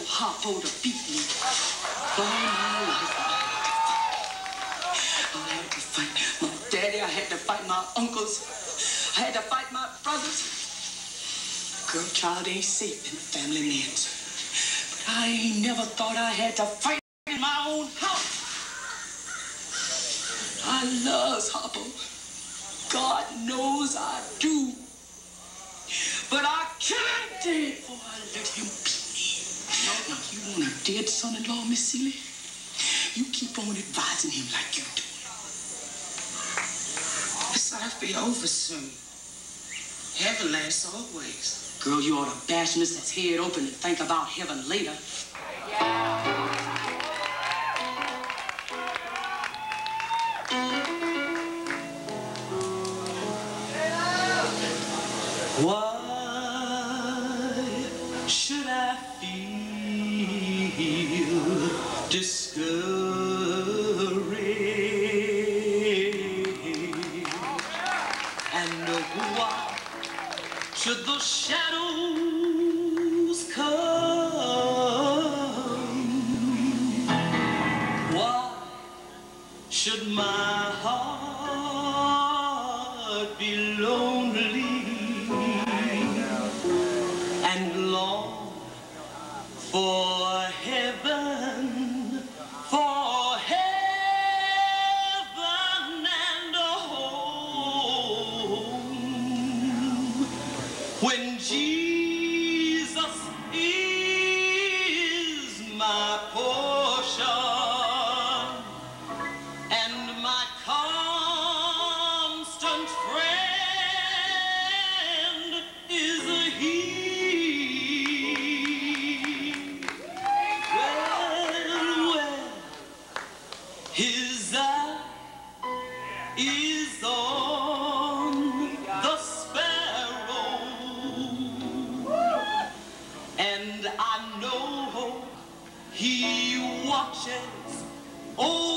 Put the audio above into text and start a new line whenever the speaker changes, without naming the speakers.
Harpo to beat me. All my life I had to fight my daddy. I had to fight my uncles. I had to fight my brothers. Girl, child ain't safe in the family man's. But I ain't never thought I had to fight in my own house. I love Harpo. God knows I do. But I can't dead before I let him beat me. Now, you want a dead son-in-law, Miss Seeley? You keep on advising him like you do.
This life be over soon. Heaven lasts always.
Girl, you ought to bash Mrs. Head open and think about heaven later. Why should I feel discouraged? And why should the shadows come? Why should my heart be lonely and long for heaven, and a home when Jesus is my portion and my constant friend is He. Well, His eye is on the sparrow, and I know He watches over